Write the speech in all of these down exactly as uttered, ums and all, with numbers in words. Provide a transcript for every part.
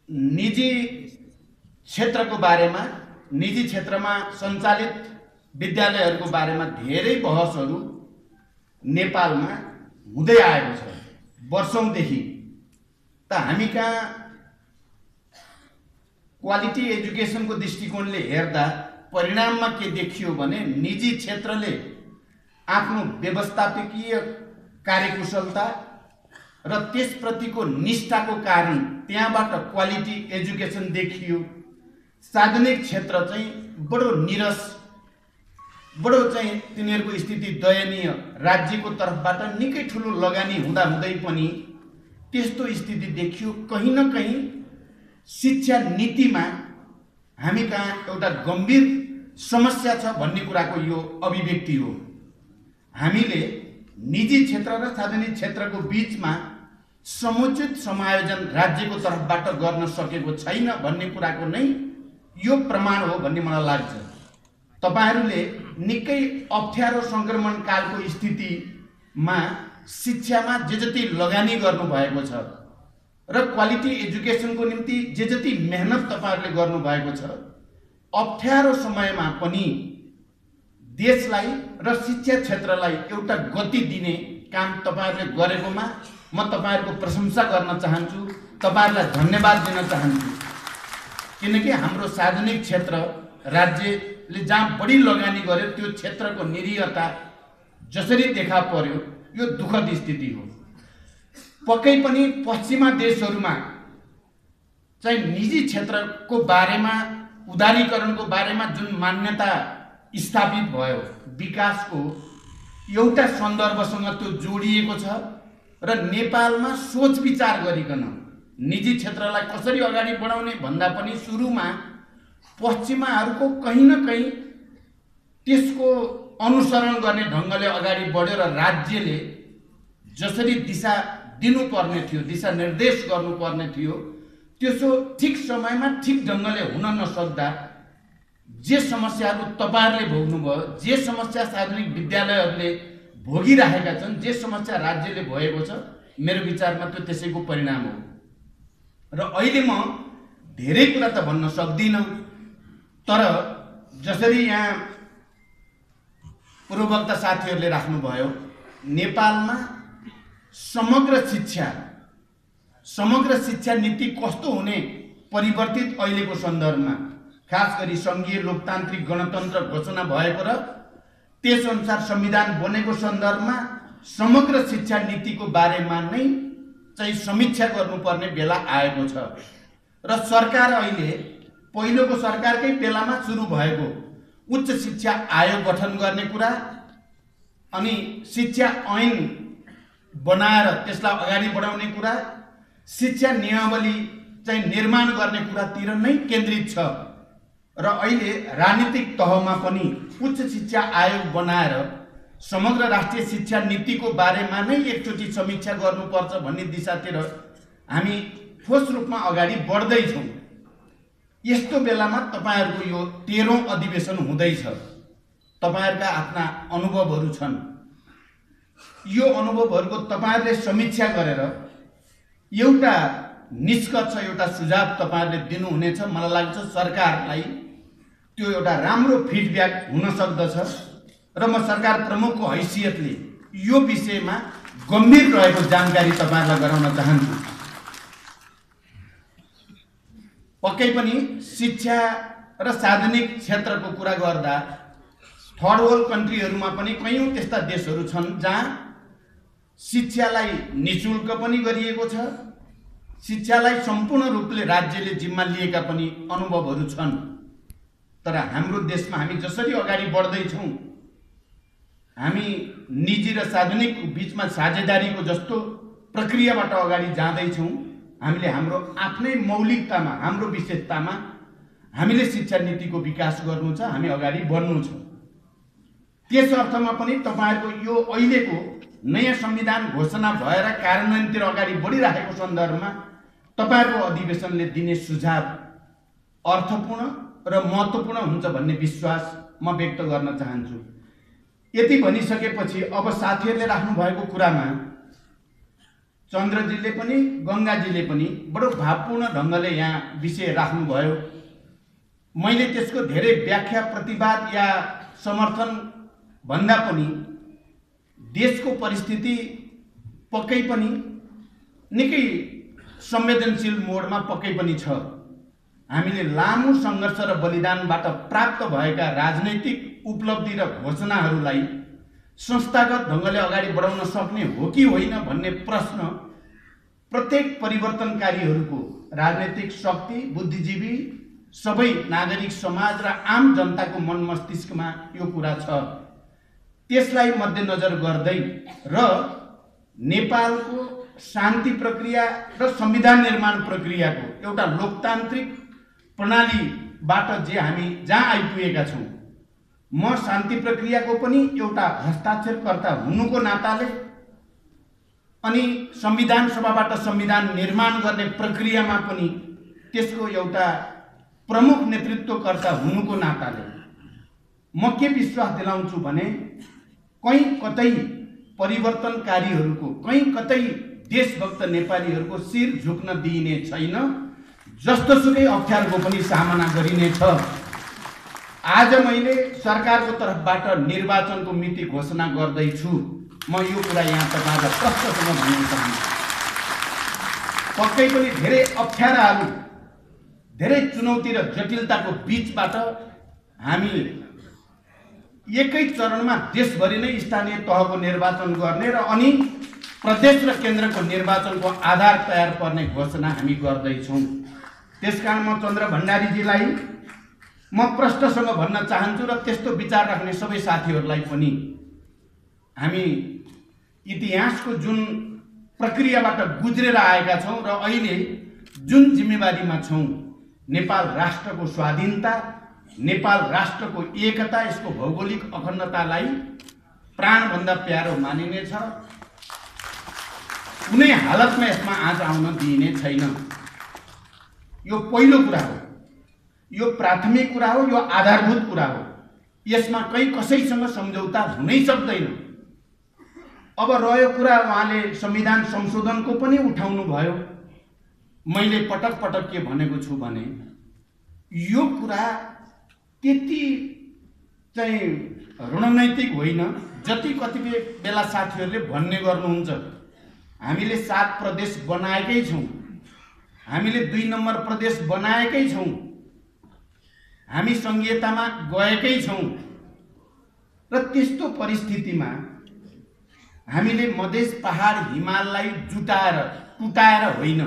निजी क्षेत्रको बारेमा, निजी क्षेत्रमा सञ्चालित विद्यालयहरूको बारेमा धेरै बहसहरू नेपालमा हुँदै आएको छ वर्षौंदेखि। त हामी कहाँ क्वालिटी एजुकेसनको दृष्टिकोणले हेर्दा परिणाममा के देखियो भने निजी क्षेत्रले आफ्नो व्यवस्थापकीय कार्यकुशलता र त्यसप्रतिको निष्ठाको कारण त्यहाँबाट क्वालिटी एजुकेसन देखियो। सार्वजनिक क्षेत्र चाहिँ बडो निरस, बडो चाहिँ तिनीहरूको स्थिति दयनीय, राज्यको तर्फबाट निकै ठुलो लगानी हुँदा हुँदै पनि त्यस्तो स्थिति देखियो। कहीँ न कहीँ शिक्षा नीतिमा हामी कहाँ एउटा गम्भीर समस्या छ भन्ने कुराको यो अभिव्यक्ति हो। हामीले निजी क्षेत्र र सार्वजनिक क्षेत्रको बीचमा समुचित समायोजन राज्यको तर्फबाट गर्न सकेको छैन भन्ने कुराको नै यो प्रमाण हो भन्ने मलाई लाग्छ। तपाईहरूले निकै अप्ठ्यारो संक्रमण कालको स्थितिमा शिक्षामा जे जति लगानी गर्नुभएको छ र क्वालिटी एजुकेसनको निम्ति जे जति मेहनत तपाईहरूले गर्नुभएको छ, अप्ठ्यारो समयमा पनि देशलाई र शिक्षा क्षेत्रलाई एउटा गति दिने काम तपाईहरूले गरेकोमा म तपाईहरूको प्रशंसा गर्न चाहन्छु, तपाईहरूलाई धन्यवाद दिन चाहन्छु। किनकि हाम्रो सार्वजनिक क्षेत्र राज्यले जहाँ बढी लगानी गर्यो त्यो क्षेत्रको निरीहता जसरी देखा पर्यो यो दुःखद स्थिति हो। पक्कै पनि पश्चिमा देशहरूमा चाहिँ निजी क्षेत्रको बारेमा, उदारीकरणको बारेमा जुन मान्यता स्थापित भयो, विकासको एउटा सन्दर्भसँग त्यो जोडिएको छ र नेपालमा सोच विचार गरिकन निजी क्षेत्रलाई कसरी अगाडि बढाउने भन्दा पनि सुरुमा पश्चिमाहरूको कहीँ न कहीँ त्यसको अनुसरण गर्ने ढङ्गले अगाडि बढ्यो र राज्यले जसरी दिशा दिनुपर्ने थियो, दिशा निर्देश गर्नुपर्ने थियो, त्यसो ठिक समयमा ठिक ढङ्गले हुन नसक्दा जे समस्याहरू तपाईहरूले भोग्नुभयो, जे समस्या सार्वजनिक विद्यालयहरूले भोगिरहेका छन्, जे समस्या राज्यले भएको छ, मेरो विचारमा त्यो त्यसैको परिणाम हो। र अहिले म धेरै कुरा त भन्न सक्दिनँ, तर जसरी यहाँ पूर्ववक्ता साथीहरूले राख्नुभयो, नेपालमा समग्र शिक्षा समग्र शिक्षा नीति कस्तो हुने परिवर्तित अहिलेको सन्दर्भमा, खास गरी सङ्घीय लोकतान्त्रिक गणतन्त्र घोषणा भएको र त्यसअनुसार संविधान बनेको सन्दर्भमा समग्र शिक्षा नीतिको बारेमा नै चाहिँ समीक्षा गर्नुपर्ने बेला आएको छ। र सरकार अहिले पहिलोको सरकारकै बेलामा सुरु भएको उच्च शिक्षा आयोग गठन गर्ने कुरा अनि शिक्षा ऐन बनाएर त्यसलाई अगाडि बढाउने कुरा, शिक्षा नियमावली चाहिँ निर्माण गर्ने कुरातिर नै केन्द्रित छ। र अहिले राजनीतिक तहमा पनि उच्च शिक्षा आयोग बनाएर समग्र राष्ट्रिय शिक्षा नीतिको बारेमा नै एकचोटि समीक्षा गर्नुपर्छ भन्ने दिशातिर हामी ठोस रूपमा अगाडि बढ्दैछौँ। यस्तो बेलामा तपाईहरूको यो तेह्रौं अधिवेशन हुँदैछ, तपाईहरूका आफ्ना अनुभवहरू छन्। यो अनुभवहरूको तपाईहरूले समीक्षा गरेर एउटा निष्कर्ष, एउटा सुझाव तपाईहरूले दिनुहुनेछ। मलाई लाग्छ सरकारलाई त्यो एउटा राम्रो फिडब्याक हुन सक्दछ र म सरकार प्रमुखको हैसियतले यो विषयमा गम्भीर रहेको जानकारी तपाईहरूलाई गराउन चाहन्छु। पक्कै पनि शिक्षा र सार्वजनिक क्षेत्रको कुरा गर्दा थर्ड वर्ल्ड कन्ट्रीहरूमा पनि कयौं त्यस्ता देशहरू छन् जहाँ शिक्षालाई निशुल्क पनि गरिएको छ, शिक्षालाई सम्पूर्ण रूपले राज्यले जिम्मा लिएका पनि अनुभवहरू छन्। तर हाम्रो देशमा हामी जसरी अगाडि बढ्दैछौँ, हामी निजी र सार्वजनिक बीचमा साझेदारीको जस्तो प्रक्रियाबाट अगाडि जाँदैछौँ। हामीले हाम्रो आफ्नै मौलिकतामा, हाम्रो विशेषतामा हामीले शिक्षा नीतिको विकास गर्नु छ, हामी अगाडि बढ्नु छ। त्यस अर्थमा पनि तपाईहरूको यो अहिलेको नयाँ संविधान घोषणा भएर कार्यान्वयनतिर अगाडि बढिरहेको सन्दर्भमा तपाईहरूको अधिवेशनले दिने सुझाव अर्थपूर्ण र महत्त्वपूर्ण हुन्छ भन्ने विश्वास म व्यक्त गर्न चाहन्छु। यति भनिसकेपछि अब साथीहरूले राख्नु भएको कुरामा चन्द्रजीले पनि गङ्गाजीले पनि बडो भावपूर्ण ढङ्गले यहाँ विषय राख्नुभयो। मैले त्यसको धेरै व्याख्या प्रतिवाद या समर्थन भन्दा पनि देशको परिस्थिति पक्कै पनि निकै संवेदनशील मोडमा पक्कै पनि छ। हामीले लामो सङ्घर्ष र बलिदानबाट प्राप्त भएका राजनैतिक उपलब्धि र घोषणाहरूलाई संस्थागत ढङ्गले अगाडि बढाउन सक्ने हो कि होइन भन्ने प्रश्न प्रत्येक परिवर्तनकारीहरूको राजनैतिक शक्ति, बुद्धिजीवी, सबै नागरिक समाज र आम जनताको मन मस्तिष्कमा यो कुरा छ। त्यसलाई मध्यनजर गर्दै र नेपालको शान्ति प्रक्रिया र संविधान निर्माण प्रक्रियाको एउटा लोकतान्त्रिक प्रणालीबाट जे हामी जहाँ आइपुगेका छौँ, म शान्ति प्रक्रियाको पनि एउटा हस्ताक्षरकर्ता हुनुको नाताले अनि संविधान सभाबाट संविधान निर्माण गर्ने प्रक्रियामा पनि त्यसको एउटा प्रमुख नेतृत्वकर्ता हुनुको नाताले म के विश्वास दिलाउँछु भने कहीँ कतै परिवर्तनकारीहरूको, कहीँ कतै देशभक्त नेपालीहरूको शिर झुक्न दिइने छैन, जस्तोसुकै अप्ठ्यारोको पनि सामना गरिनेछ। आज मैले सरकारको तर्फबाट निर्वाचनको मिति घोषणा गर्दैछु। म यो कुरा यहाँ तपाईँलाई प्रश्नसँग भन्न चाहन्छु। पक्कै पनि धेरै अप्ठ्याराहरू, धेरै चुनौती र जटिलताको बीचबाट हामी एकै चरणमा देशभरि नै स्थानीय तहको निर्वाचन गर्ने र अनि प्रदेश र केन्द्रको निर्वाचनको आधार तयार पर्ने घोषणा हामी गर्दैछौँ। त्यसकारण म चन्द्र भण्डारीजीलाई म प्रश्नसँग भन्न चाहन्छु र त्यस्तो विचार राख्ने सबै साथीहरूलाई पनि, हामी इतिहासको जुन प्रक्रियाबाट गुज्रेर आएका छौँ र अहिले जुन जिम्मेवारीमा छौँ, नेपाल राष्ट्रको स्वाधीनता, नेपाल राष्ट्रको एकता, यसको भौगोलिक अखण्डतालाई प्राणभन्दा प्यारो मानिनेछ। कुनै हालतमा यसमा आँच आउन दिइने छैन। यो पहिलो कुरा हो, यो प्राथमिक कुरा हो, यो आधारभूत कुरा हो। यसमा कहीँ कसैसँग सम्झौता हुनै सक्दैन। अब रह्यो कुरा उहाँले संविधान संशोधनको पनि उठाउनु भयो। मैले पटक पटक के भनेको छु भने यो कुरा त्यति चाहिँ रणनैतिक होइन जति कतिपय बेला साथीहरूले भन्ने गर्नुहुन्छ। हामीले सात प्रदेश बनाएकै छौँ, हामीले दुई नम्बर प्रदेश बनाएकै छौँ, हामी संघीयतामा गएकै छौँ र त्यस्तो परिस्थितिमा हामीले मधेस, पहाड, हिमाललाई जुटाएर टुटाएर होइन,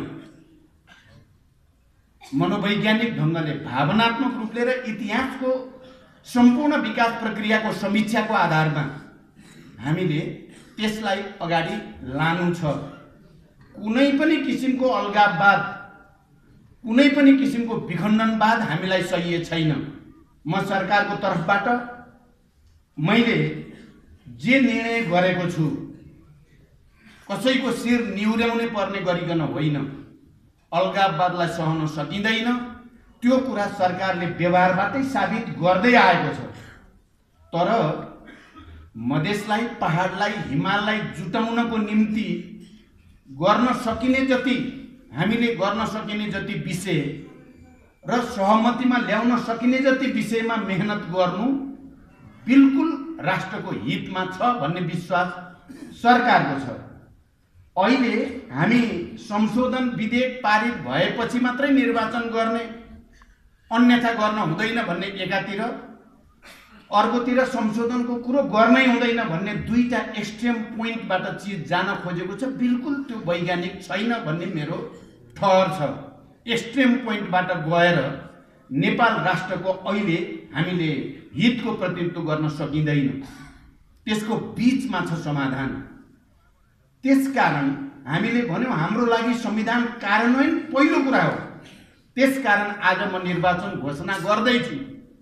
मनोवैज्ञानिक ढङ्गले, भावनात्मक रूपले र इतिहासको सम्पूर्ण विकास प्रक्रियाको समीक्षाको आधारमा हामीले त्यसलाई अगाडि लानु छ। कुनै पनि किसिमको अलगाववाद, कुनै पनि किसिमको विखण्डनवाद हामीलाई सही छैन। म सरकारको तर्फबाट मैले जे निर्णय गरेको छु, कसैको शिर निहुर्याउने पर्ने गरिकन होइन, अलगाववादलाई सहन सकिँदैन, त्यो कुरा सरकारले व्यवहारबाटै साबित गर्दै आएको छ। तर मधेसलाई, पहाडलाई, हिमाललाई जुटाउनको निम्ति गर्न सकिने जति, हामीले गर्न सकिने जति विषय र सहमतिमा ल्याउन सकिने जति विषयमा मेहनत गर्नु बिल्कुल राष्ट्रको हितमा छ भन्ने विश्वास सरकारको छ। अहिले हामी संशोधन विधेयक पारित भएपछि मात्रै निर्वाचन गर्ने, अन्यथा गर्न हुँदैन भन्ने एकातिर, अर्कोतिर संशोधनको कुरो गर्नै हुँदैन भन्ने दुईटा एक्सट्रिम पोइन्टबाट चिज जान खोजेको छ। बिल्कुल त्यो वैज्ञानिक छैन भन्ने मेरो ठहर छ। एक्सट्रिम पोइन्टबाट गएर नेपाल राष्ट्रको अहिले हामीले हितको प्रतिनिधित्व गर्न सकिँदैन, त्यसको बीचमा छ समाधान। त्यसकारण हामीले भन्यौँ हाम्रो लागि संविधान कार्यान्वयन पहिलो कुरा हो। त्यसकारण आज म निर्वाचन घोषणा गर्दैछु।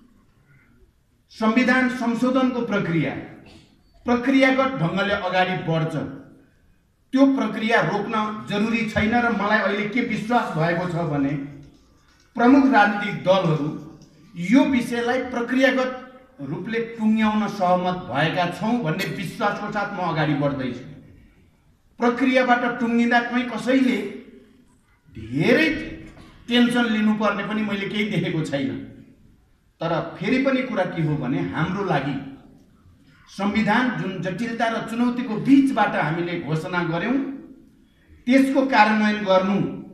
संविधान संशोधनको प्रक्रिया प्रक्रियागत ढङ्गले अगाडि बढ्छ, त्यो प्रक्रिया रोक्न जरुरी छैन। र मलाई अहिले के विश्वास भएको छ भने प्रमुख राजनीतिक दलहरू यो विषयलाई प्रक्रियागत रूपले टुङ्ग्याउन सहमत भएका छौँ भन्ने विश्वासको साथ म अगाडि बढ्दैछु। प्रक्रियाबाट टुङ्गिँदा कहीँ कसैले धेरै टेन्सन लिनुपर्ने पनि मैले केही देखेको छैन। तर फेरि पनि कुरा के हो भने हाम्रो लागि संविधान जुन जटिलता र चुनौतीको बीचबाट हामीले घोषणा गर्यौं त्यसको कार्यान्वयन गर्नु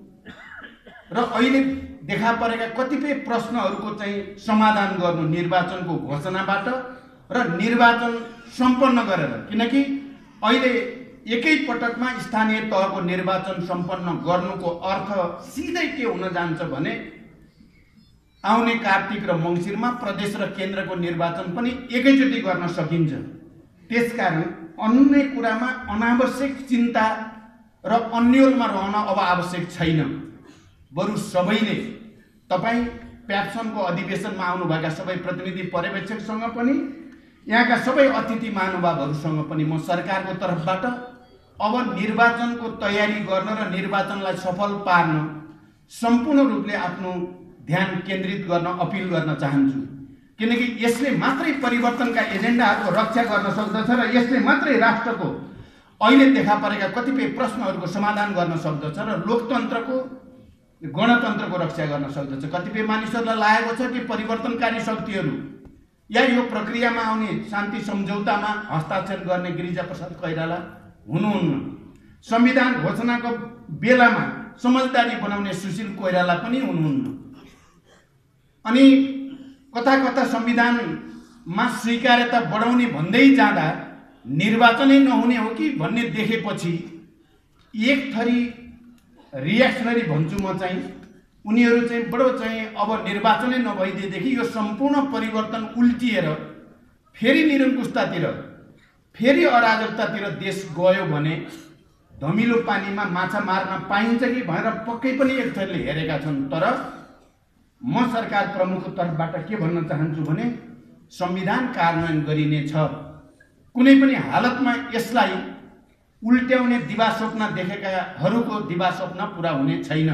र अहिले देखा परेका कतिपय प्रश्नहरूको चाहिँ समाधान गर्नु निर्वाचनको घोषणाबाट र निर्वाचन सम्पन्न गरेर, किनकि अहिले एकै पटकमा स्थानीय तहको निर्वाचन सम्पन्न गर्नुको अर्थ सिधै के हुन जान्छ भने आउने कार्तिक र मङ्सिरमा प्रदेश र केन्द्रको निर्वाचन पनि एकैचोटि गर्न सकिन्छ। त्यसकारण अन्य कुरामा अनावश्यक चिन्ता र अन्योलमा रहन अब आवश्यक छैन। बरु सबैले तपाईँ प्याप्सनको अधिवेशनमा आउनुभएका सबै प्रतिनिधि पर्यवेक्षकसँग पनि यहाँका सबै अतिथि महानुभावहरूसँग पनि म सरकारको तर्फबाट अब निर्वाचनको तयारी गर्न र निर्वाचनलाई सफल पार्न सम्पूर्ण रूपले आफ्नो ध्यान केन्द्रित गर्न अपिल गर्न चाहन्छु। किनकि यसले मात्रै परिवर्तनका एजेन्डाहरूको रक्षा गर्न सक्दछ र यसले मात्रै राष्ट्रको अहिले देखा परेका कतिपय प्रश्नहरूको समाधान गर्न सक्दछ र लोकतन्त्रको गणतन्त्रको रक्षा गर्न सक्दछ। कतिपय मानिसहरूलाई लागेको छ कि परिवर्तनकारी शक्तिहरू या यो प्रक्रियामा आउने शान्ति सम्झौतामा हस्ताक्षर गर्ने गिरिजाप्रसाद कोइराला हुनुहुन्न, संविधान घोषणाको बेलामा समझदारी बनाउने सुशील कोइराला पनि हुनुहुन्न। अनि कता कता संविधानमा स्वीकार्यता बढाउने भन्दै जाँदा निर्वाचनै नहुने हो कि भन्ने देखेपछि एक थरी रियाक्सनरी भन्छु म चाहिँ उनीहरू चाहिँ बडो चाहिँ अब निर्वाचनै नभइदिएदेखि यो सम्पूर्ण परिवर्तन उल्टिएर फेरि निरङ्कुशतातिर फेरि अराजकतातिर देश गयो भने धमिलो पानीमा माछा मार्न पाइन्छ कि भनेर पक्कै पनि एक थरीले हेरेका छन्। तर म सरकार प्रमुखको तर्फबाट के भन्न चाहन्छु भने संविधान कार्यान्वयन गरिनेछ। कुनै पनि हालतमा यसलाई उल्ट्याउने दिवास्वप्न देखेकाहरूको दिवास्वप्न पूरा हुने छैन।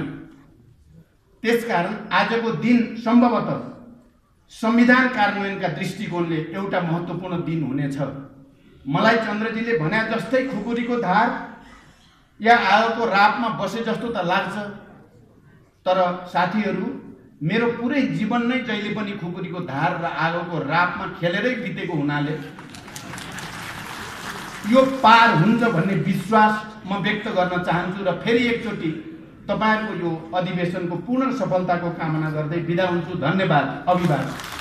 त्यसकारण आजको दिन सम्भवतः संविधान कार्यान्वयनका दृष्टिकोणले एउटा महत्त्वपूर्ण दिन हुनेछ। मलाई चन्द्रजीले भने जस्तै खुकुरीको धार या आगोको रापमा बसे जस्तो त लाग्छ, तर साथीहरू मेरो पुरै जीवन नै जहिले पनि खुकुरीको धार र आगोको रापमा खेलेरै बितेको हुनाले यो पार हुन्छ भन्ने विश्वास म व्यक्त गर्न चाहन्छु र फेरि एकचोटि तपाईहरुको यो अधिवेशनको पूर्ण सफलताको कामना गर्दै बिदा हुन्छु। धन्यवाद। अभिवादन।